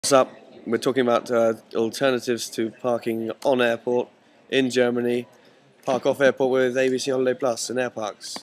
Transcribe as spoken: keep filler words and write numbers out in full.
What's up? We're talking about uh, alternatives to parking on airport in Germany. Park off airport with A B C Holiday Plus in air parks.